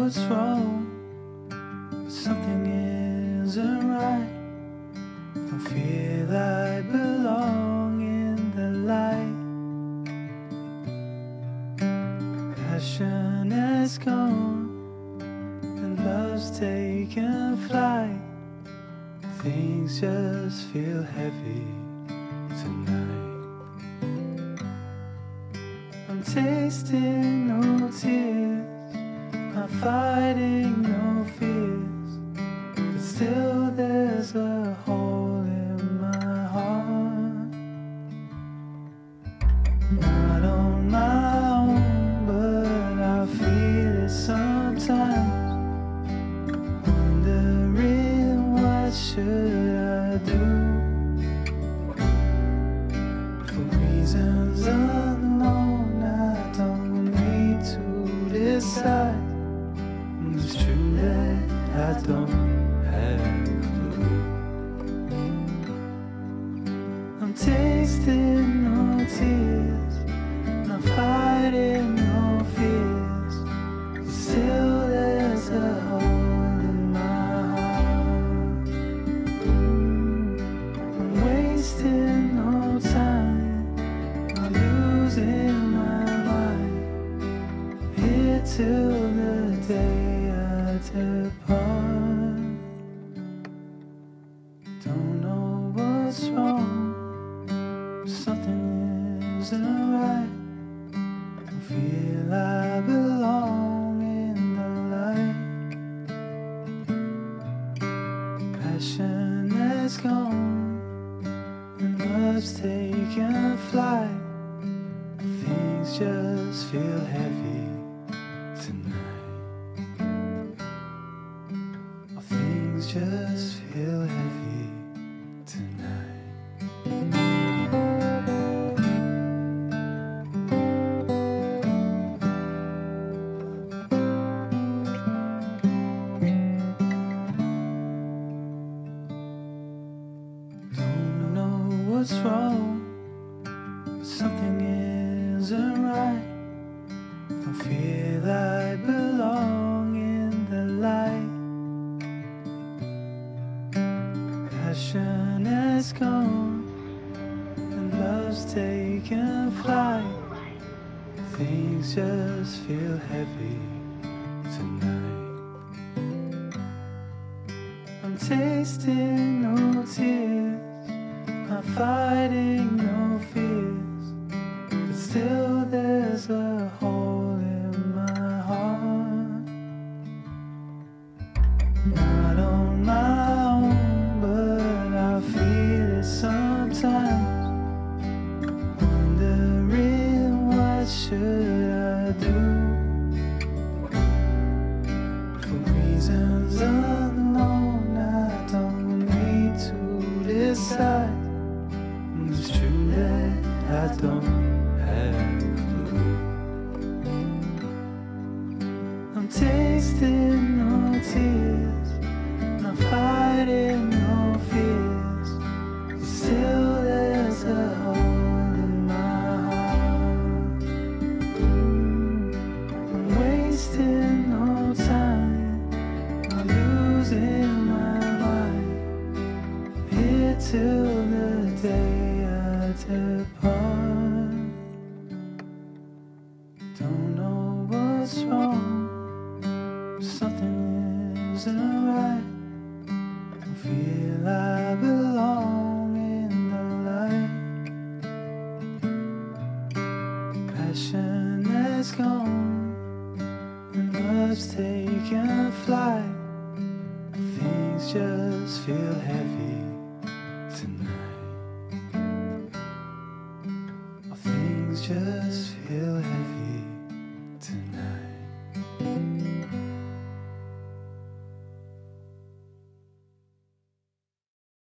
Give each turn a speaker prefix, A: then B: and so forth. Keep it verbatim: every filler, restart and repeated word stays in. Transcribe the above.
A: what's wrong, but something isn't right. Don't feel I belong in the light. Passion has gone and love's taken flight. Things just feel heavy tonight. I'm tasting no tears, I'm fighting no fears, but still there's a hole in my heart. Not on my own, but I feel it sometimes. Wondering what should I do? For reasons unknown, I don't need to decide. It's true that I don't have a clue. I'm tasting no tears, I'm fighting no fears, still there's a hole in my heart. I'm wasting no time, I'm losing my mind, here till the day depart. Don't know what's wrong, something isn't right. Don't feel I belong in the light. Passion has gone and love's taken flight. Things just feel heavy tonight. Just feel heavy tonight. Don't know what's wrong, something isn't right. Don't feel I belong in the light. Passion has gone and love's taken flight. Things just feel heavy tonight. I'm tasting no tears, I'm fighting no fears, but still there's a hole in my heart. Not on my own, but I feel it sometimes. Wondering what should I do? For reasons unknown, I don't need to decide. It's true that I don't have a clue. I'm tasting no tears, I'm fighting no fears, still there's a hole in my heart. I'm wasting no time, I'm losing my mind, here till the day I depart. Don't know what's wrong, something isn't right. Don't feel I belong in the light. Passion has gone and love's taken flight. Things just feel heavy tonight. Things just feel heavy.